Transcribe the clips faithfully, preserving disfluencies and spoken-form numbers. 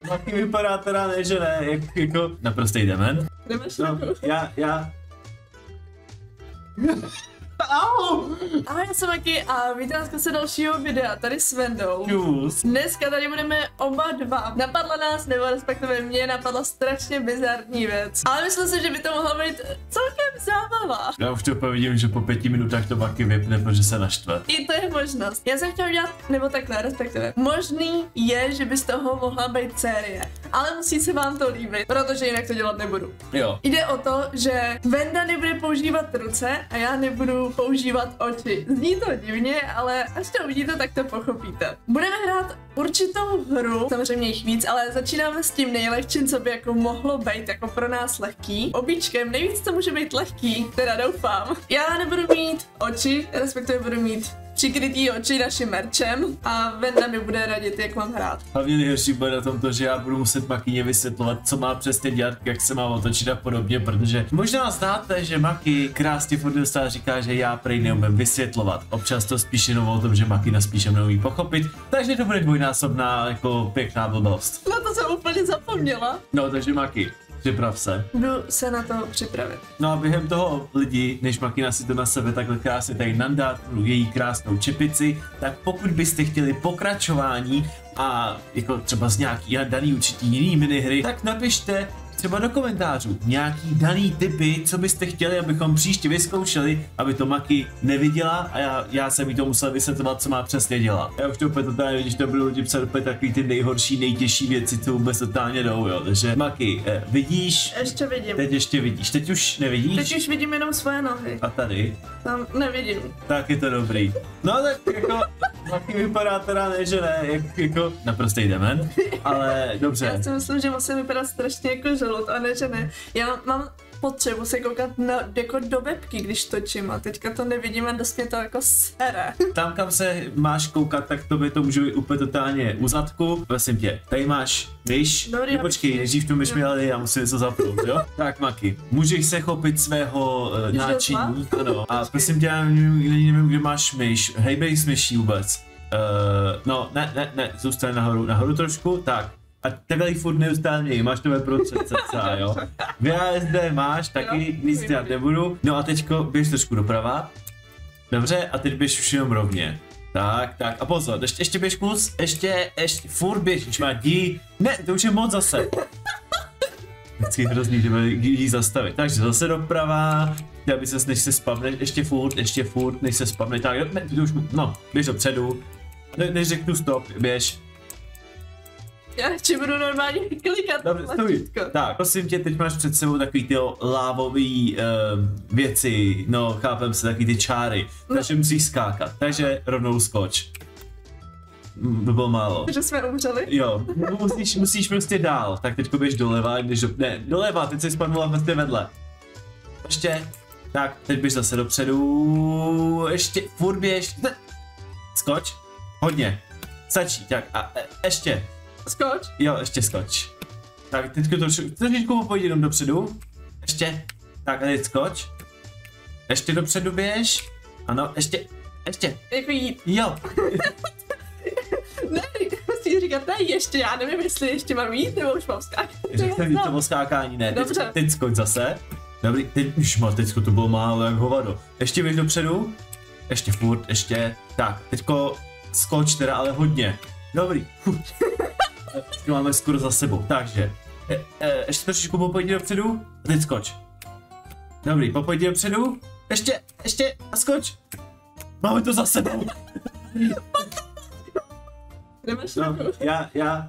Taky vypadá teda ne, že ne, jak, jako naprostej dement. No, já, já... Au! Ahoj, já jsem Maki a vítám se dalšího videa tady s Vendou. Čus. Dneska tady budeme oba dva. Napadla nás, nebo respektive mě napadla strašně bizarní věc. Ale myslím si, že by to mohla být celkem zábava. Já už to vidím, že po pěti minutách to Maki vypne, protože se naštve. I to je možnost. Já jsem chtěla udělat, nebo takhle, respektive. Možný je, že by z toho mohla být série. Ale musí se vám to líbit, protože jinak to dělat nebudu. Jo. Jde o to, že Venda nebude používat ruce a já nebudu používat oči. Zní to divně, ale až to uvidíte, tak to pochopíte. Budeme hrát určitou hru, samozřejmě jich víc, ale začínáme s tím nejlehčím, co by jako mohlo být jako pro nás lehký. Obíčkem nejvíc to může být lehký, teda doufám. Já nebudu mít oči, respektive budu mít přikrytý oči naším merčem a Venda mi bude radit, jak mám hrát. Hlavně nejhorší bude na tom to, že já budu muset Makyně vysvětlovat, co má přesně dělat, jak se má otočit a podobně, protože možná znáte, že Maky krásně furt dostává říká, že já prej neumím vysvětlovat. Občas to spíš jenom o tom, že Makina spíš neumí pochopit, takže to bude dvojnásobná jako pěkná blbost. No to jsem úplně zapomněla. No takže Maky, připrav se. Jdu se na to připravit. No a během toho lidi, než Makina si to na sebe takhle krásně tady nandá tu její krásnou čepici, tak pokud byste chtěli pokračování a jako třeba z nějaký daný určitý jiný minihry, tak napište třeba do komentářů nějaký daný tipy, co byste chtěli, abychom příště vyzkoušeli, aby to Maki neviděla a já, já jsem jí to musel vysvětlovat, co má přesně dělat. Já už to úplně totálně vidíš, to budou lidi psát úplně takový ty nejhorší, nejtěžší věci, co vůbec totálně jdou, jo. Takže Maki, eh, vidíš? Ještě vidím. Teď ještě vidíš, teď už nevidíš? Teď už vidím jenom své nohy. A tady? Tam nevidím. Tak je to dobrý. No tak jako, Maki vypadá teda ne, že ne, jak jako naprostej dement, ale dobře. Já si myslím, že musím vypadat strašně jako žalud, a ne, že ne. Já mám potřebu se koukat na, jako do webky, když točím a teďka to nevidím a dost mě to jako sere. Tam, kam se máš koukat, tak to by to může být úplně totálně u zadku. Prosím tě, tady máš myš. Dobrý, no, počkej, nejdřív tu myš měli, já musím něco zapnout, jo? Tak Maki, můžeš se chopit svého uh, náčiní, ano. A prosím tě, já nevím, nevím, kde máš myš. Hejbej s myší vůbec. Uh, no, ne, ne, ne, zůstaň nahoru, nahoru trošku, tak. A takhle jí furt neustále měj, máš to ve procent cca, jo. V A S D máš, taky nic dělat nebudu. No a teďko běž trošku doprava. Dobře, a teď běž už jenom rovně. Tak, tak, a pozor, ještě, ještě běž kus, ještě, ještě, furt běž, už má dí. Ne, to už je moc zase. Vždycky hrozný, že bude jí zastavit. Takže zase doprava, aby ses, než se spavne, ještě furt, ještě furt, než se spavne, tak, ne, to už, no, běž dopředu. Ne, než řeknu stop, běž. Já ještě budu normálně klikat. Dobře, stůj. Tak, prosím tě, teď máš před sebou takový ty lávový uh, věci, no chápem se, takový ty čáry, no. Takže musíš skákat, takže rovnou skoč. By bylo málo. Že jsme umřeli? Jo, musíš, musíš prostě dál, tak teďko běž doleva, když do, ne, doleva, teď jsi spadnula vlastně vedle. Ještě, tak, teď běž zase dopředu, ještě, furt běž, ne. Skoč, hodně, stačí, tak a e, ještě. Skoč? Jo, ještě skoč. Tak teďko to trošičku pojď jenom dopředu. Ještě. Tak a teď skoč. Ještě dopředu běž. Ano, ještě. Ještě. Jako jít. Jo. Ne, musíš říkat ne, ještě, já nevím, jestli ještě mám jít, nebo už mám skákat. Řekne mi to o skákání, ne. Dobře. Teď, teď skoč zase. Dobrý, teď už má, teďko to bylo málo jak hovado. Ještě běž dopředu. Ještě furt, ještě. Tak, teďko skoč teda, ale hodně. Dobrý. Teď máme skoro za sebou, takže e, e, ještě trošičku popojď dopředu a teď skoč. Dobrý, popojď dopředu, ještě, ještě a skoč. Máme to za sebou. Nemáš no, já, já.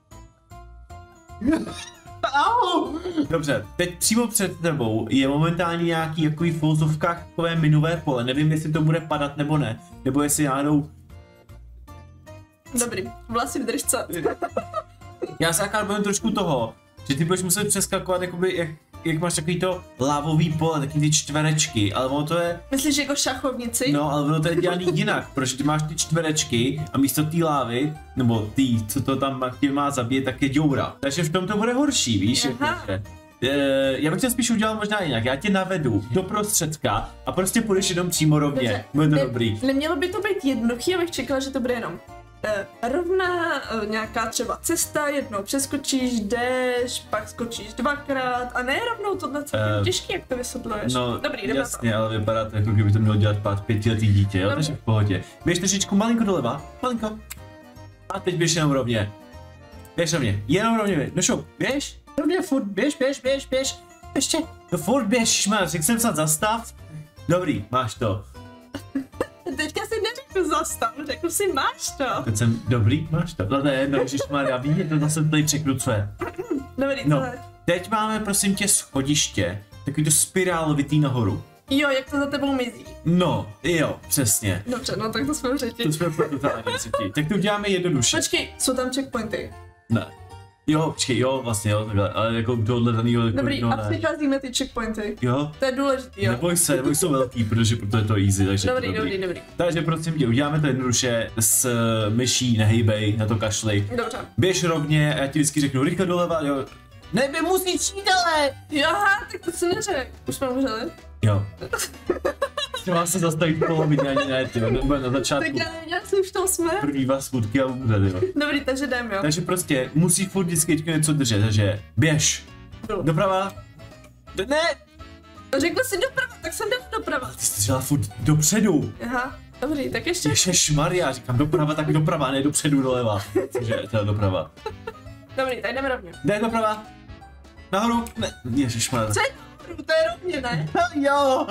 Au! Dobře, teď přímo před tebou je momentálně nějaký jakový v fouzovkách takové minové pole, nevím jestli to bude padat nebo ne, nebo jestli náhodou. Dobrý, vlasy v držce. Já se akorát bojím trošku toho, že ty budeš muset přeskakovat jakoby, jak, jak máš takový to lávový pole, takový ty čtverečky, ale ono to je. Myslíš jako šachovnici? No, ale ono to je dělaný jinak, protože ty máš ty čtverečky a místo té lávy, nebo ty, co to tam tě má zabít, tak je děura. Takže v tom to bude horší, víš? Jakože. Já bych to spíš udělal možná jinak, já tě navedu do prostředka a prostě půjdeš jenom přímo rovně, bude to ne, dobrý. Nemělo by to být jednoduchý, abych čekala, že to bude jenom eh, rovná eh, nějaká třeba cesta, jednou přeskočíš, jdeš, pak skočíš dvakrát a ne rovnou tohle, co je Uh, těžký, jak to vysvětluješ. No, dobrý, jdeme jasně, to. ale vypadá to, jako kdyby to mělo dělat pát pětiletý dítě, jo, Dobře. takže v pohodě. Běž trošičku malinko doleva, malinko. A teď běž jenom rovně. Běž rovně, jenom rovně, no šup, běž, rovně, furt, běž, běž, běž, běž, ještě, no furt běž, šmar, řekl jsem snad zastav. Dobrý, máš to. Teďka si neřekl zastav, řekl si máš to. Teď jsem, dobrý, máš to. No to je jedno, ježišmar, já vím, to zase tady překrucuje. Dobrý, No, tohle. teď máme prosím tě schodiště, takový to spirálovitý nahoru. Jo, jak to za tebou mizí. No, jo, přesně. Dobře, no tak to jsme řeti. To jsme pro totální třetí. Tak to uděláme jednoduše. Počkej, jsou tam checkpointy. Ne. Jo, počkej, jo, vlastně jo, takhle, ale jako tohle danýho, jako, Dobrý, no a ne. přicházíme ty checkpointy. Jo, To je důležitý, jo. neboj se, neboj, jsou velký, protože proto je to easy, takže Dobrý, to dobrý, dobrý. Takže prosím tě, uděláme to jednoduše s uh, myší, nehejbej, na to kašli. Dobře. Běž rovně a já ti vždycky řeknu rychle doleva, jo. Ne, my musíš jít ale! Aha, tak to si neřek. Už jsme umřeli. Jo. Třeba se zastavit v polovině, ani ne, ty, nebo na Tak začátku. já nevím, jak už to jsme. První vás skutky a umřeli, jo. Dobrý, takže jdem, jo. Takže prostě musí furt vždycky teďka něco držet, takže běž. Jdu. Doprava. Ne, Řekl jsi doprava, tak jsem dal doprava. ty jsi dělala furt dopředu. Aha, dobrý, tak ještě. Ježišmarja, říkám doprava, tak doprava, ne dopředu, doleva. Takže to je doprava. Dobrý, tak jdeme rovně. Ne, doprava. Nahoru, ne, ježišmarja. Co je nahoru, to je rovně, ne? Jo.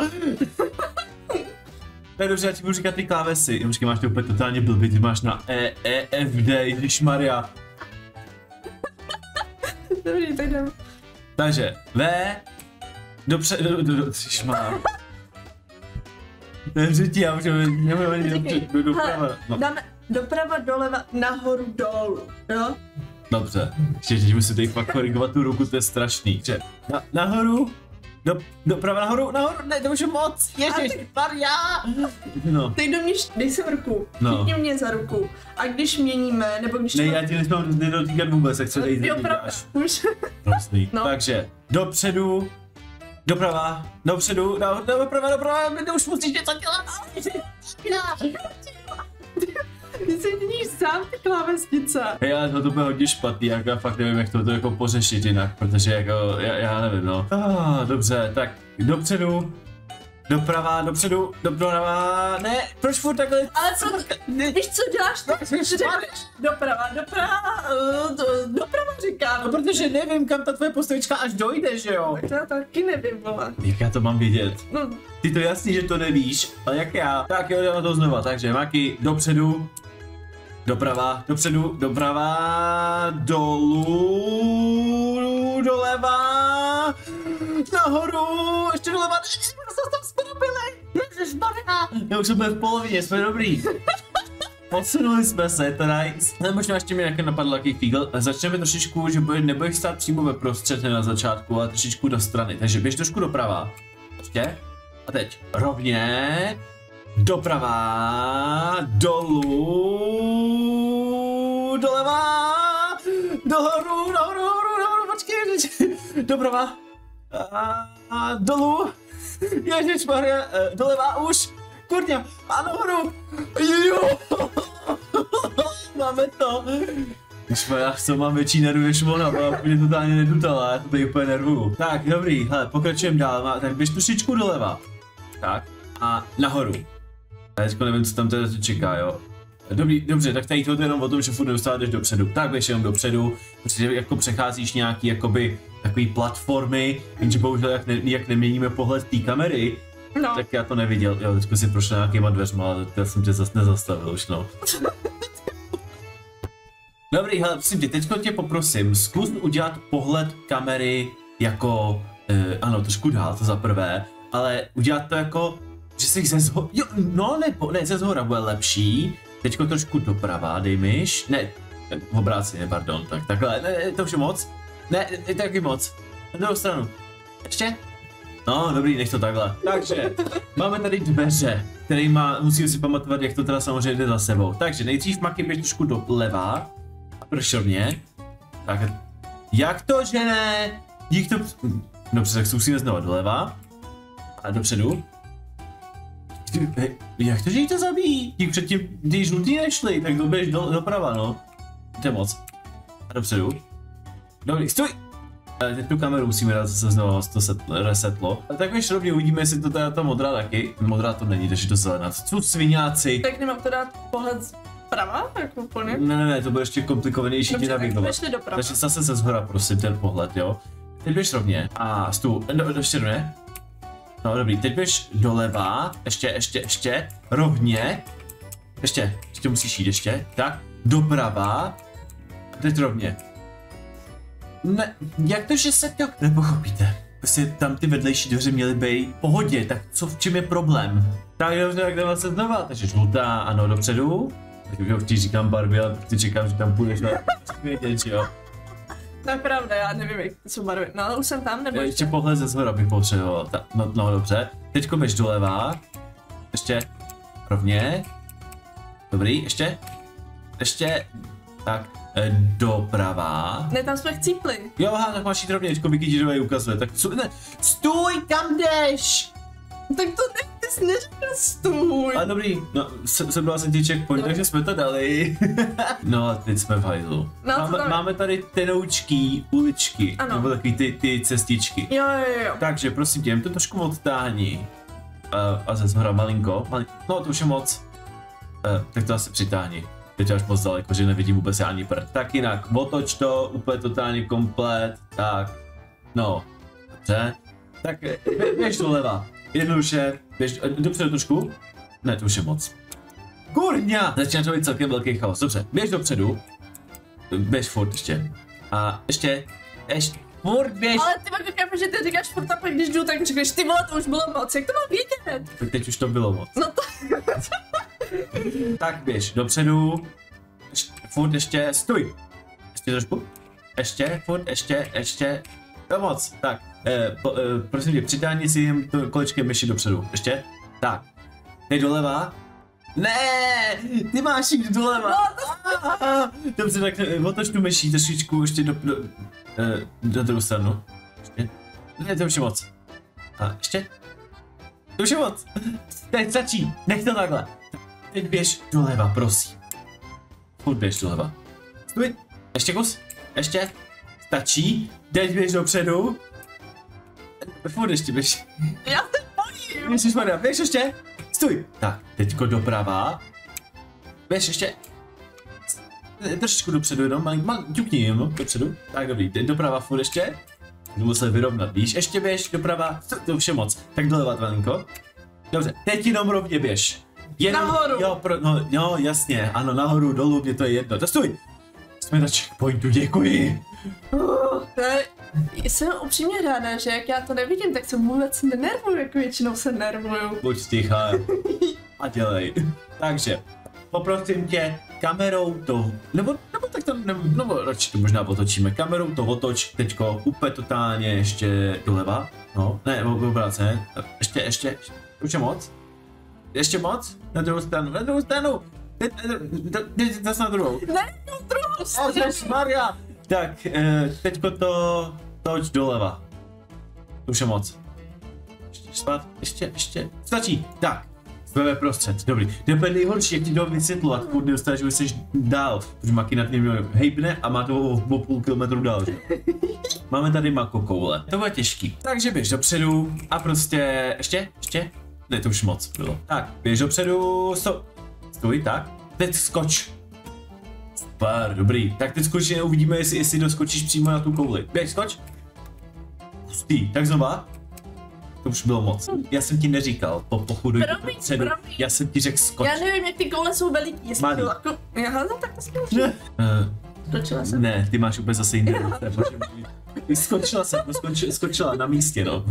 To je dobře, já ti budu říkat ty klávesy. Počkej, máš to úplně totálně blbý, ty máš na E, E, F, D, ježišmarja. Dobrý, tak jdem. Takže, V, dopředu, do, do, do, ježišmarja. To je třetí, já už nemůžu ani Říkej, do, do, doprava. hele, No. dáme doprava, doleva, nahoru, dolů, jo? Dobře, ještě teď musím tady fakt korigovat tu ruku, to je strašný. Že na, nahoru, do, doprava nahoru, nahoru, ne, to už je moc, ježišmarja. No, Teď do mě, dej si ruku, No. chytni mě za ruku. A když měníme, nebo když... ne, já ti nesmím nedotýkat vůbec, jak se tady Jo, pravda, děláš. už. Prosný. No. Takže, dopředu, doprava, dopředu, do, doprava, doprava, ty už musíš něco dělat. Ty si měníš sám ty klávesnice. Hej, ale to, to bude hodně špatný, jako já fakt nevím, jak to, to jako pořešit jinak, protože jako, já, já nevím, no. Ah, dobře, tak dopředu, doprava, dopředu, doprava, ne, proč furt takhle? Ale co, víš co děláš? No, Řekneš doprava, doprava, uh, do- doprava říkám. No, protože nevím, kam ta tvoje postavička až dojde, že jo? Tak to já taky nevím, vole. Jak já to mám vědět? No, Ty to jasný, že to nevíš, ale jak já? Tak jo, jdeme to znova, takže Maki, dopředu, doprava, dopředu, doprava, dolů, doleva, nahoru, ještě doleva, jsme tam spravili, ježišmarja. Já už jsme v polovině, jsme dobrý. Posunuli jsme se, to nice. Ale možná ještě mi nějaké napadlo jaký fígl. Začneme trošičku, že bude, nebudeš stát přímo ve prostředě na začátku, ale trošičku do strany. Takže běž trošku doprava. Ještě. A teď rovně. Doprava. Dolů. Doleva. Dohoru, nahoru, nahoru, nahoru, počkej. Doprava. A, a dolů. Ježišmarja, doleva už. Kurňa, a nahoru. Jo. Máme to. Já co mám větší nervy než ona, bo já úplně totálně nedutala, já to tady úplně nervuju. Tak, dobrý, hele, pokračujeme dál, má, tak běž trošičku doleva. Tak, a nahoru. Já teďko nevím, co tam teda čeká, jo. Dobrý, dobře, tak tady to je jenom o tom, že furt neustále jdeš dopředu. Tak běž jenom dopředu, protože jako přecházíš nějaký jakoby takový platformy, jenže bohužel jak, ne, jak neměníme pohled té kamery, no. tak já to neviděl, jo, teďko si prošel nějakýma dveřma, ale já jsem tě zase nezastavil už, no. Dobrý, hele, prosím tě, teďko tě poprosím, zkus udělat pohled kamery jako, eh, ano, trošku dál, to za prvé, ale udělat to jako, že jsi ze zhora, jo, no, nebo, ne, ze zhora bude lepší, teďko trošku doprava, dej myš, ne, v obráceně, pardon, tak takhle, ne, to už je moc, ne, je to taky moc, na druhou stranu, ještě? No, dobrý, nech to takhle. Takže, máme tady dveře, kterýma musíme si pamatovat, jak to teda samozřejmě jde za sebou. Takže nejdřív Maki běž trošku doleva. A proč rovně? Tak, jak to, že ne? Dík to... Dobře, tak zkusíme znova doleva. A dopředu. Ty, jak to, že jí to zabíjí? Ti předtím, když žlutý nešli, tak doběž do, doprava, no. To je moc. A dopředu. Dobrý, stůj! Teď tu kameru musíme dát zase znovu, to se resetlo. A tak víš, rovně uvidíme, jestli to teda ta modrá taky. Modrá to není, takže to zelená. Co jsou sviňáci? Tak nemám to dát pohled zprava, jako úplně? Ne, ne, ne, to bude ještě komplikovanější ti navigovat. Takže zase ze zhora, prosím, ten pohled, jo. Teď běž rovně a stůl, do, ještě ne? No dobrý, teď běž doleva, ještě, ještě, ještě, rovně. Ještě, ještě musíš jít, ještě, tak, doprava. A teď rovně. Ne, jak to, že se to nepochopíte? Prostě tam ty vedlejší dveře měly být v pohodě, tak co, v čem je problém? Tak dobře, tak jdeme se znova, takže žlutá, ano, dopředu. Tak jo, vždy říkám barvy, ale ty čekám, že tam půjdeš na vědět, jo. To je pravda, já nevím, jak to jsou barvy. No ale už jsem tam, nebo ještě? Ještě pohled ze zhora bych potřeboval, tak, no, no dobře. Teďko běž doleva. Ještě, rovně. Dobrý, ještě. Ještě, tak, e, doprava. Ne, tam jsme chcípli. Jo, aha, tak máš jít rovně, teďko Wikididovej ukazuje, tak co, ne, stůj, kam jdeš? Tak to ne, ty jsi neřekl stůj. A dobrý, no, se, sebral jsem ti checkpoint, takže jsme to dali. No a teď jsme v hajzlu. No, máme, tam... máme tady tenoučký uličky, ano. Nebo takový ty, ty cestičky. Jo, jo, jo. Takže prosím tě, jen to trošku odtáhni. Uh, a ze zhora malinko, malinko, no to už je moc. Uh, tak to asi přitáhni. Teď až moc daleko, že nevidím vůbec ani prd. Tak jinak, otoč to úplně totálně komplet, tak, no, dobře. Tak běž doleva, jednoduše, běž, dopředu trošku, ne, to už je moc. Kurňa! Začíná to být celkem velký chaos, dobře, běž dopředu, běž furt ještě, a ještě, ještě, furt běž. Ale ty máš chápu, že ty říkáš furt a pak když jdu, tak řekneš, ty vole, to už bylo moc, jak to mám vědět? Tak teď už to bylo moc. No to... Tak běž dopředu, ještě, furt ještě, stůj, ještě trošku, ještě, furt, ještě, ještě, to moc, tak, eh, po, eh, prosím tě, přitáhni si jim to kolečkem myši dopředu, ještě, tak, teď doleva, ne, ty máš jít doleva, no, dobře, tak eh, otoč tu myší trošičku ještě do, do, eh, do druhou stranu, ještě, ne, to už je moc, a ještě, to už je moc, teď stačí, nech to takhle. Teď běž doleva, prosím. Furt běž doleva. Stůj, ještě kus, ještě, stačí, teď běž dopředu. Furt ještě běž. Já se bojím. Ježišmarja, běž ještě, stůj. Tak, teďko doprava. Běž ještě. Trošičku dopředu jenom, malý, malý, ťukni jenom dopředu. Tak dobrý, teď doprava furt ještě. Budu muset vyrovnat, víš, ještě běž doprava, to už je moc. Tak doleva, malinko. Dobře, teď jenom rovně běž. Jenom, nahoru. Jo, pro, no, no, jasně, ano, nahoru, dolů, mě to je jedno. To stůj! Jsme na checkpointu, děkuji. Uh, ne, jsem upřímně ráda, že jak já to nevidím, tak se vůbec nenervuju, jako většinou se nervuju. Buď tichá a dělej. Takže, poprosím tě, kamerou to, nebo, nebo tak to, nebo, nebo radši to možná otočíme. Kamerou to otoč, teďko, úplně totálně ještě doleva. No, ne, obráceně, ještě, ještě, už je moc. Ještě moc? Na druhou stranu, na druhou stranu! Jde zase na druhou. Ne, na druhou stranu! Ježišmarja! Tak, teďko to toč doleva. To už je moc. Ještě spát, ještě, ještě, stačí. Tak, jsme ve prostřed, dobrý. Jdeme nejhorší, jak ti to vysvětlu, a furt neustále, že jsi dál, protože Maki nad ním hejbne a má to o půl kilometru dál, že? Máme tady Mako koule. To bude těžký. Takže běž dopředu a prostě, ještě, ještě. Ne, to už moc bylo. Tak, běž dopředu, stop. Stůj, tak. Teď skoč. Super, dobrý. Tak teď skočně uvidíme, jestli, jestli doskočíš přímo na tu kouli. Běž, skoč. Pustý, tak znova. To už bylo moc. Já jsem ti neříkal, po pochodu dopředu. Já jsem ti řekl skoč. Já nevím, jak ty koule jsou veliký. Jestli Malý. to jako... Aha, no tak to zkouš. Skočila jsem. Ne, ty máš úplně zase jiný. Ty skočila jsem, no skočila, skočila na místě, no.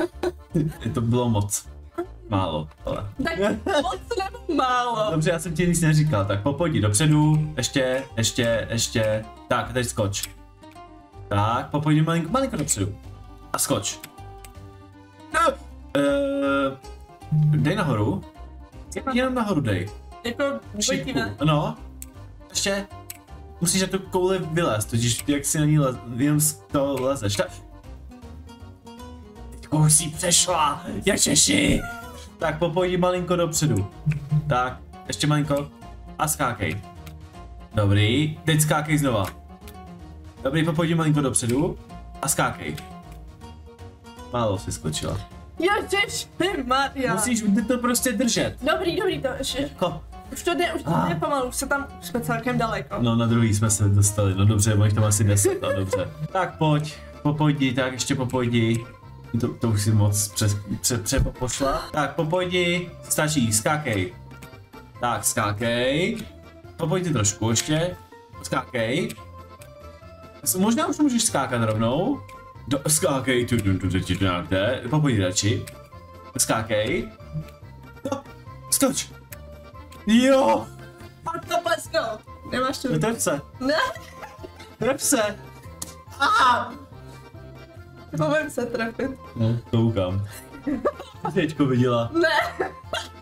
To bylo moc. Málo, ale. Tak moc nebo málo. Dobře, já jsem ti nic neříkal, tak popojdi dopředu, ještě, ještě, ještě, tak, teď skoč. Tak, popojdi malinko, malinko dopředu. A skoč. No, uh, dej nahoru. Jenom nahoru dej. Jako, pojďme. No, ještě. Musíš na tu kouli vylézt, totiž jak si na ní lez, jenom z toho lezeš. Ta... Teďko už si přešla, Ježiši. Tak popojdi malinko dopředu. Tak, ještě malinko. A skákej. Dobrý, teď skákej znova. Dobrý, popojdi malinko dopředu. A skákej. Málo si skočila. Ježišmarja. Musíš to prostě držet. Dobrý, dobrý, to ještě. Ko. Už to jde, už to jde pomalu, už se tam, už jsme celkem daleko. No na druhý jsme se dostali, no dobře, máš tam asi deset, no dobře. Tak pojď, popojdi, tak ještě popojdi. To, to už si moc přes, pře, pře, pošla. Tak popojdi, stačí, skákej. Tak skákej. Popojdi trošku ještě. Skákej. Možná už můžeš skákat rovnou. Do, skákej, tu, tu, tu, tu, tu, nějak jde. Popojdi radši. Skákej. No, skoč. Jo! Pojď to plesknout. Nemáš to. Tref se. Ne. Tref se. Aha. Povím se trefit. No, koukám. Teďko viděla. Ne.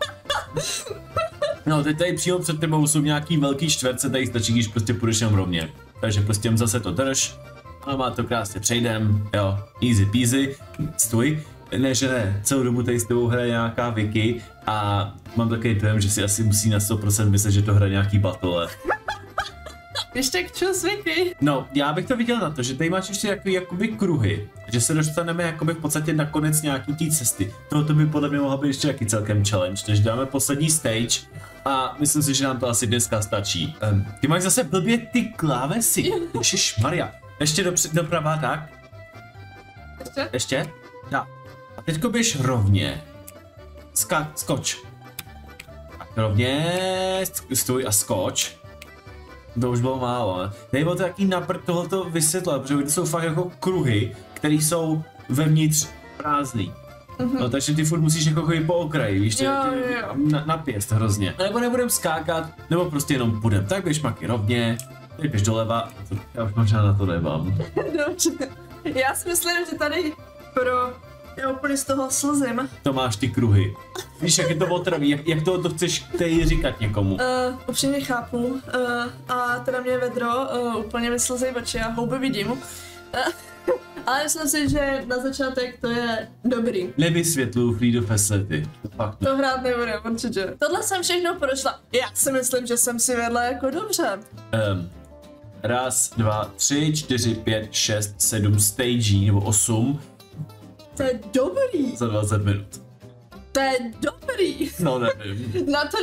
No, teď tady přímo před tebou jsou nějaký velký čtverce, tady stačí, když prostě půjdeš jenom rovně. Takže prostě jen zase to drž. A má to krásně přejdem, jo, easy peasy, stůj. Ne, že ne, celou dobu tady s tebou hraje nějaká Vicky a mám takový dojem, že si asi musí na sto procent myslet, že to hraje nějaký battle. Když tak čus, Vicky. No, já bych to viděl na to, že tady máš ještě jakoby, jakoby kruhy, že se dostaneme jakoby v podstatě na konec nějaký té cesty. Tohoto by podle mě mohla být ještě jaký celkem challenge, takže dáme poslední stage a myslím si, že nám to asi dneska stačí. Um, ty máš zase blbě ty klávesy, ježišmarja. Ještě dopřed, doprava, tak? Ještě? Ještě? Tak. A teďko běž rovně. Ska, skoč. Tak rovně, stůj a skoč. To už bylo málo, ne? Tady bylo to jaký napr tohoto vysvětlat, protože to jsou fakt jako kruhy, které jsou vevnitř prázdný. Mm-hmm. No takže ty furt musíš jako chodit po okraji, víš, jo, ty, jo, jo. Na, na pěst hrozně. Nebo nebudem skákat, nebo prostě jenom půjdem. Tak běž maky rovně, teď běž doleva, já už možná na to nemám. Dobře. Já si myslím, že tady pro... Já úplně z toho slzím. To máš ty kruhy. Víš, jak je to otraví, jak, jak to, to chceš tady říkat někomu? Uh, upřímně chápu. Uh, a teda mě vedro, uh, úplně mi slzí oči, já houby vidím. Uh, ale myslím si, že na začátek to je dobrý. Nevysvětluju Freedom Facility. To fakt ne. To hrát nebude, určitě. Tohle jsem všechno prošla. Já si myslím, že jsem si vedla jako dobře. Um, raz, dva, tři, čtyři, pět, šest, sedm stagí, nebo osm. To je dobrý. Za dvacet minut. To je dobrý. No nevím. Na to...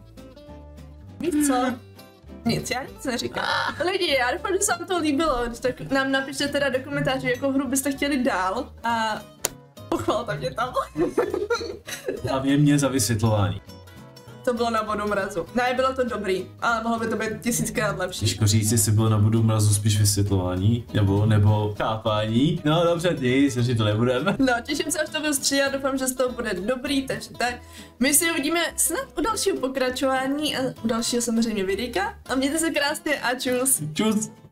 Víš co? Nic, já nic neříkám. Lidi, já doufám, že se vám to líbilo, tak nám napište teda do komentářů, jakou hru byste chtěli dál a pochvalte mě tam. Hlavně mě za vysvětlování. To bylo na vodu mrazu. Ne, bylo to dobrý, ale mohlo by to být tisíckrát lepší. Těžko říct, jestli bylo na vodu mrazu spíš vysvětlování, nebo, nebo chápání. No dobře, nic, že to nebudeme. No, těším se, až to budu stříhat, doufám, že z toho bude dobrý, takže tak. My si uvidíme snad u dalšího pokračování a u dalšího samozřejmě videjka. A mějte se krásně a čus. Čus.